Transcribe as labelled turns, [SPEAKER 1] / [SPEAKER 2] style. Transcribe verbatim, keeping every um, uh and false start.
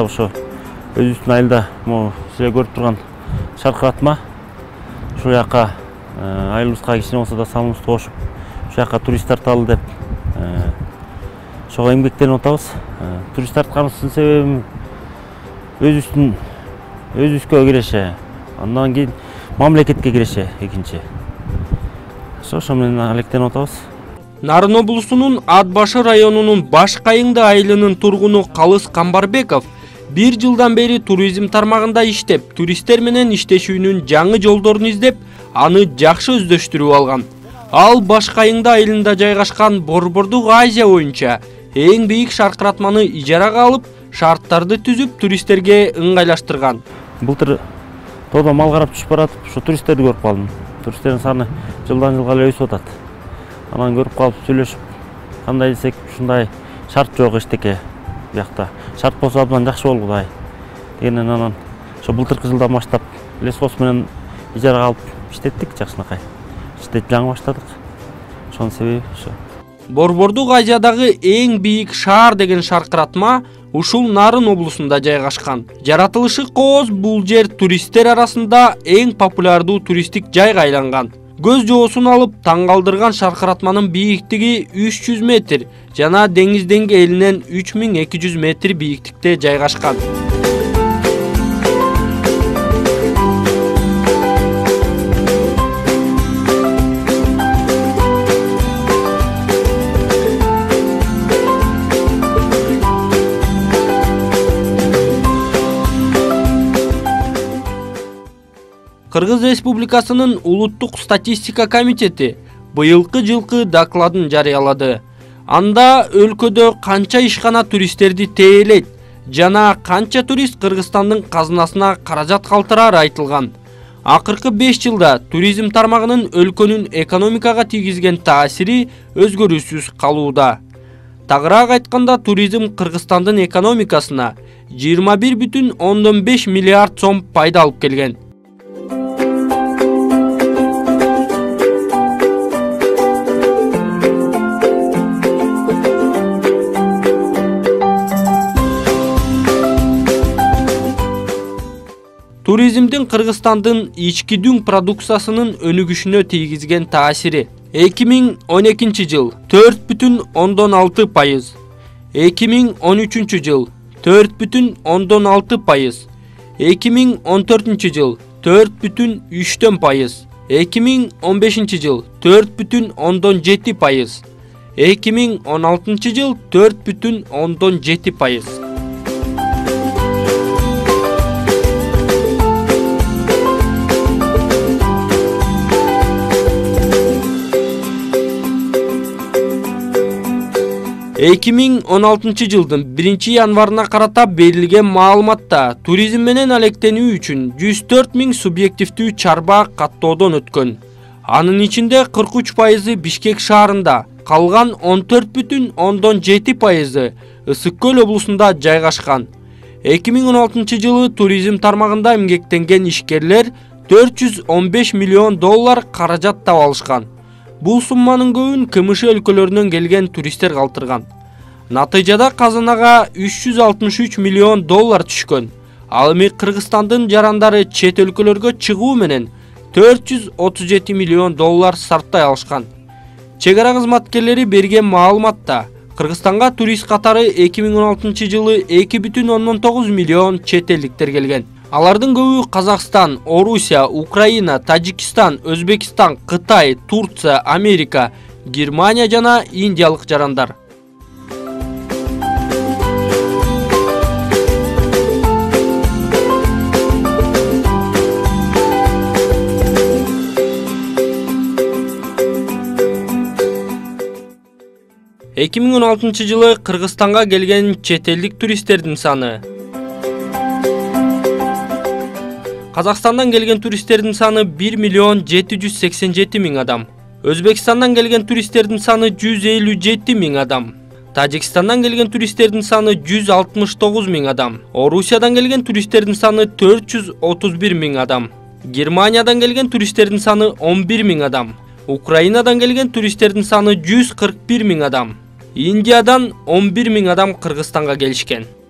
[SPEAKER 1] дагы ошо өзүбүздүн айылда могу силер көрүп турган шаркыратма ушул жака айылыбызга кичине болсо да салымыбызды кошуп ушул жака турист тарталы деп ошого эмгектенип атабыз. Турист тартканыбыздын себеби өзүбүздүн өзүбүзгө киреше, андан кийин мамлекетке киреше экинчи. Ошо менен алектенип атабыз.
[SPEAKER 2] Нарын облусунун Ат башы районунун Баш Кайыңды айылынын тургуну Калыс Камбарбеков бир жылдан бери туризм тармагында иштеп, туристтер менен иштешүүнүн жаңы жолдорун издеп, аны жакшы өздөштүрүп алган. Ал Баш Кайыңды айылында жайгашкан Борбордук Азия боюнча эң бийик шаркыратманы ижарага алып, шарттарды түзүп, туристтерге ыңгайлаштырган.
[SPEAKER 1] Былтыр тоодо мал карап түшүп баратып, ошо туристтерди көрүп калдым. Туристтердин саны жылдан жылга эле өсүп атат. Анан көрүп калып сүйлөшүп, кандай десек, ушундай шарт жок эчтеке биякта. Шарт болсо абдан жакшы болгудай дегенден анан ошо былтыркы жылдан баштап лесхоз менен ижарага алып иштеттик жакшынакай. Иштеп жаңы баштадык. Ошонун себеби ошо.
[SPEAKER 2] Борбордук Азиядагы эң бийик шаар деген шаркыратма ушул Нарын облусунда жайгашкан. Жаратылышы кооз бул жер туристтер арасында эң популярдуу туристтик жайга айланган. Көз жоосун алып таң калтырган шаркыратманын бийиктиги үч жүз метр жана деңиз деңгээлинен үч миң эки жүз метр бийиктикте жайгашкан. Кыргыз Республикасынын Улуттук статистика комитети быйылкы жылкы докладын жарыялады. Анда өлкөдө канча ишкана туристтерди тээлейт жана канча турист Кыргызстандын казынасына каражат калтырары айтылган. Акыркы беш жылда туризм тармагынын өлкөнүн экономикага тийгизген таасири өзгөрүүсүз калууда. Тагыраак айтканда, туризм Кыргызстандын экономикасына жыйырма бир бүтүн ондон беш миллиард сом пайда алып келген. Туризмдин Кыргызстандын ички дүң продукциясынын өнүгүшүнө тийгизген таасири: эки миң он экинчи жыл төрт бүтүн ондон алты пайыз, эки миң он үчүнчү жыл төрт бүтүн ондон алты пайыз, эки миң он төртүнчү жыл төрт бүтүн үчтөн пайыз, эки миң он бешинчи жыл төрт бүтүн ондон жети пайыз, эки миң он алтынчы жыл төрт бүтүн ондон жети пайыз. эки миң он алтынчы жылдын биринчи январына карата берилген маалыматта туризм менен алектенүү үчүн жүз төрт миң субъективдүү чарба каттоодон өткөн. Анын ичинде кырк үч пайызы Бишкек шаарында, калган он төрт бүтүн ондон жети пайызы Ысык Көл облусунда жайгашкан. эки миң он алтынчы жылы туризм тармагында эмгектенген ишкерлер төрт жүз он беш миллион доллар каражат таап алышкан. Бул сумманын көбүн КМШ өлкөлөрүнөн келген туристтер калтырган. Натыйжада казынага үч жүз алтымыш үч миллион доллар түшкөн. Ал эми Кыргызстандын жарандары чет өлкөлөргө чыгуу менен төрт жүз отуз жети миллион доллар сарптай алышкан. Чек ара кызматкерлери берген маалыматта Кыргызстанга турист катары эки миң он алтынчы жылы эки бүтүн ондон тогуз миллион чет элдиктер келген. Алардын көбү Казакстан, Орусия, Украина, Тажикстан, Өзбекстан, Кытай, Турция, Америка, Германия жана индиялык жарандар. эки миң он алтынчы жылы Кыргызстанга келген чет элдик туристтердин саны: Казакстандан келген туристтердин саны бир миллион жети жүз сексен жети миң адам. Өзбекстандан келген туристтердин саны жүз элүү жети миң адам. Тажикстандан келген туристтердин саны жүз алтымыш тогуз миң адам. Орусиядан келген туристтердин саны төрт жүз отуз бир миң адам. Германиядан келген туристтердин саны он бир миң адам. Украинадан келген туристтердин саны жүз кырк бир миң адам. Индиядан он бир миң адам Кыргызстанга келишкен.